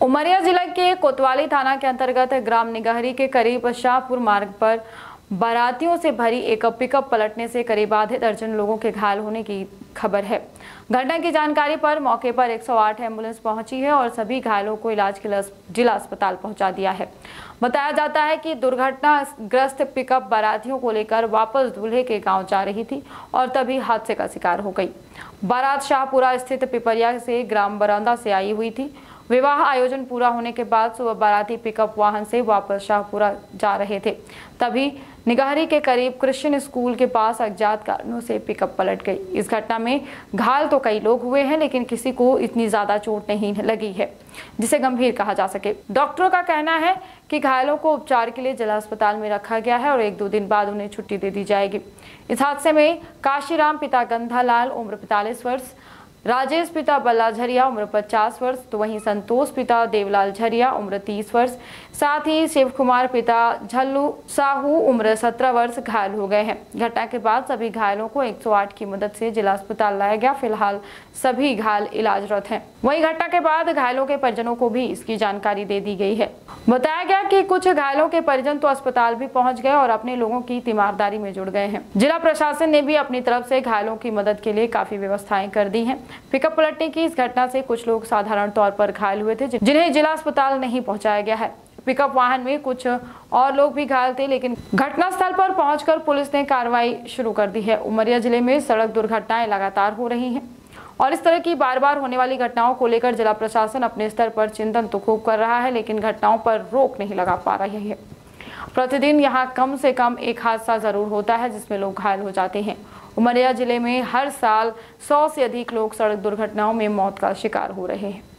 उमरिया जिला के कोतवाली थाना के अंतर्गत ग्राम निगहरी के करीब शाहपुर मार्ग पर बारातियों से भरी एक पिकअप पलटने से करीब आधे दर्जन लोगों के घायल होने की खबर है। घटना की जानकारी पर मौके पर 108 एम्बुलेंस पहुंची है और सभी घायलों को इलाज के लिए जिला अस्पताल पहुंचा दिया है। बताया जाता है कि दुर्घटनाग्रस्त पिकअप बारातियों को लेकर वापस दूल्हे के गांव जा रही थी और तभी हादसे का शिकार हो गई। बारात शाहपुरा स्थित पिपरिया से ग्राम बरौंदा से आई हुई थी। विवाह आयोजन पूरा होने के बाद सुबह बाराती पिकअप वाहन से वापस शाहपुरा जा रहे थे, तभी निगहरी के करीब क्रिश्चियन स्कूल के पास अज्ञात कारणों से पिकअप पलट गई। इस घटना में घायल तो कई लोग हुए हैं, लेकिन किसी को इतनी ज्यादा चोट नहीं लगी है जिसे गंभीर कहा जा सके। डॉक्टरों का कहना है कि घायलों को उपचार के लिए जिला अस्पताल में रखा गया है और 1-2 दिन बाद उन्हें छुट्टी दे दी जाएगी। इस हादसे में काशीराम पिता गंधालाल उम्र 45 वर्ष, राजेश पिता बल्ला झरिया उम्र 50 वर्ष, तो वहीं संतोष पिता देवलाल झरिया उम्र 30 वर्ष, साथ ही शिव कुमार पिता झल्लू साहू उम्र 17 वर्ष घायल हो गए हैं। घटना के बाद सभी घायलों को 108 की मदद से जिला अस्पताल लाया गया। फिलहाल सभी घायल इलाजरत हैं। वहीं घटना के बाद घायलों के परिजनों को भी इसकी जानकारी दे दी गई है। बताया गया कि कुछ घायलों के परिजन तो अस्पताल भी पहुंच गए और अपने लोगों की तीमारदारी में जुड़ गए हैं। जिला प्रशासन ने भी अपनी तरफ से घायलों की मदद के लिए काफी व्यवस्थाएं कर दी हैं। पिकअप पलटने की इस घटना से कुछ लोग साधारण तौर पर घायल हुए थे, जिन्हें जिला अस्पताल नहीं पहुंचाया गया है। पिकअप वाहन में कुछ और लोग भी घायल थे, लेकिन घटनास्थल पर पहुंचकर पुलिस ने कार्रवाई शुरू कर दी है। उमरिया जिले में सड़क दुर्घटनाएं लगातार हो रही हैं और इस तरह की बार-बार होने वाली घटनाओं को लेकर जिला प्रशासन अपने स्तर पर चिंतन तो खूब कर रहा है, लेकिन घटनाओं पर रोक नहीं लगा पा रही है। प्रतिदिन यहाँ कम से कम एक हादसा जरूर होता है जिसमें लोग घायल हो जाते हैं। उमरिया जिले में हर साल 100 से अधिक लोग सड़क दुर्घटनाओं में मौत का शिकार हो रहे हैं।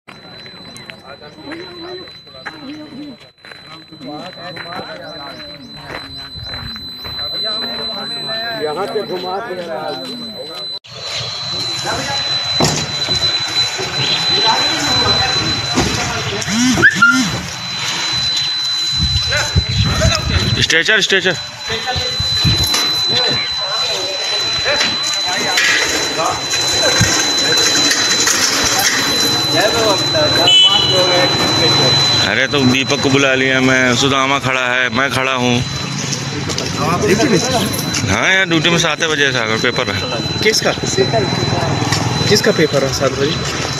यहाँ पे घुमा स्ट्रेचर अरे तो दीपक को बुला लिया, मैं सुदामा खड़ा है, मैं खड़ा हूँ। हाँ यार, ड्यूटी में 7 बजे से आकर पेपर है। किसका पेपर है 7 बजे?